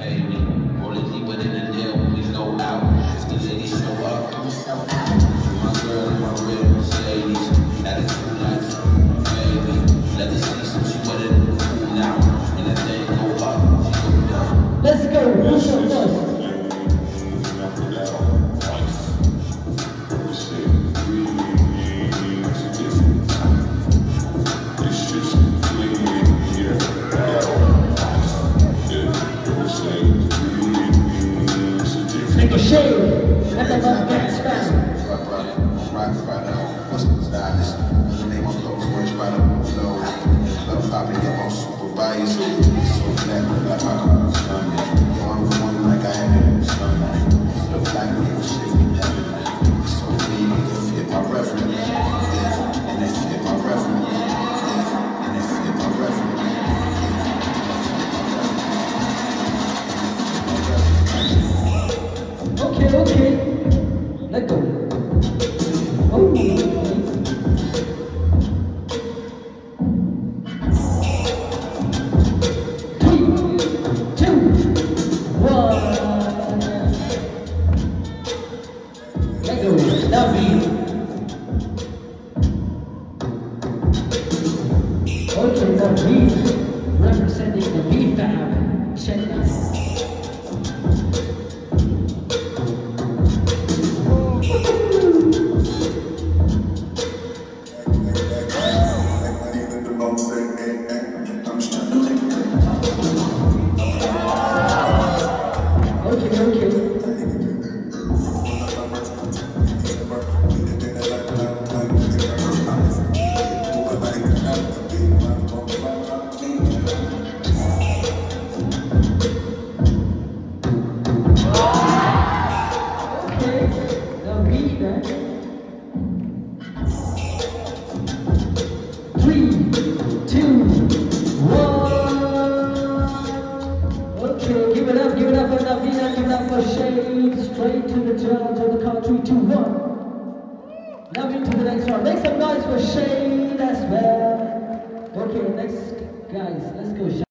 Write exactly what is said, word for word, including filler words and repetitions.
baby. Rolling deep within the deal when we go out. If the ladies show up, we so out. My girl and my real ladies, that is too nice, baby. Let the see some she wetter than the pool now. And that thing go up, she go down. Let's go, who's up first? Make a shade, let the love dance fast. Rock, rock, rock, right out. What's the stylist? The name of clothes, words right up below. Love popping, get on supervised. So flat, like my cool stomach. Yo, I'm the one like I have in the stomach. So black people shit me heaven. So clean, it fit my reference. Yeah, and it fit my reference. Yeah, and it fit my reference. Okay, okay. Let go. Oh. Three, two, one. Let go. Now beat. Okay, now beat. Representing the B-Fab. Check this. Straight to the judge of the country, two, one. Now into the next round. Make some noise for Shade as well. Okay, next guys, let's go.